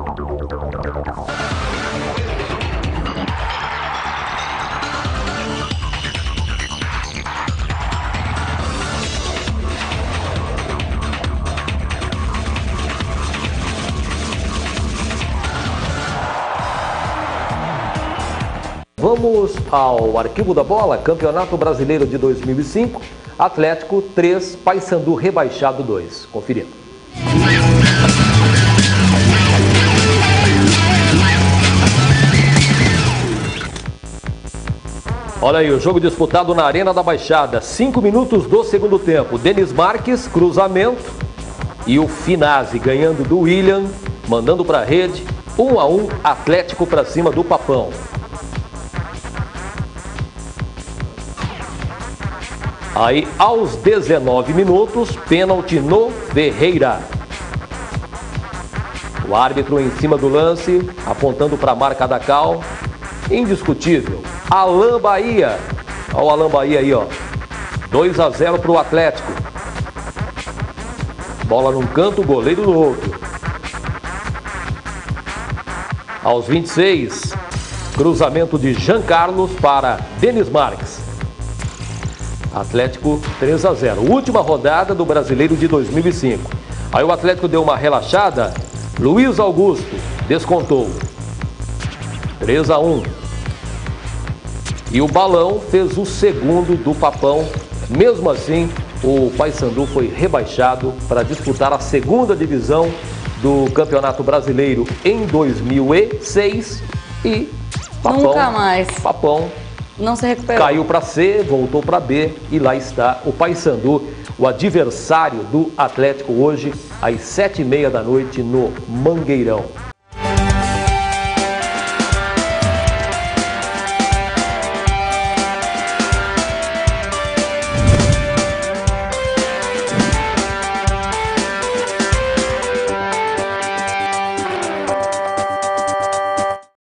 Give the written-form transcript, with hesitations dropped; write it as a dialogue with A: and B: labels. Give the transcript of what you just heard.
A: Vamos ao arquivo da bola, Campeonato Brasileiro de 2005, Atlético 3, Paysandu rebaixado 2. Conferindo. Olha aí, o jogo disputado na Arena da Baixada, 5 minutos do segundo tempo. Denis Marques, cruzamento, e o Finazzi ganhando do William, mandando para a rede, 1-1, Atlético para cima do Papão. Aí, aos 19 minutos, pênalti no Ferreira. O árbitro em cima do lance, apontando para a marca da Cal. Indiscutível. Alain Bahia. Olha o Alain Bahia aí, ó. 2-0 para o Atlético. Bola num canto, goleiro no outro. Aos 26, cruzamento de Jean Carlos para Denis Marques. Atlético 3-0. Última rodada do Brasileiro de 2005. Aí o Atlético deu uma relaxada. Luiz Augusto descontou. 3-1. E o Balão fez o segundo do Papão. Mesmo assim, o Paysandu foi rebaixado para disputar a segunda divisão do Campeonato Brasileiro em 2006. E Papão,
B: nunca mais.
A: Papão
B: não se recuperou.
A: Caiu para C, voltou para B e lá está o Paysandu, o adversário do Atlético hoje às 7h30 da noite no Mangueirão.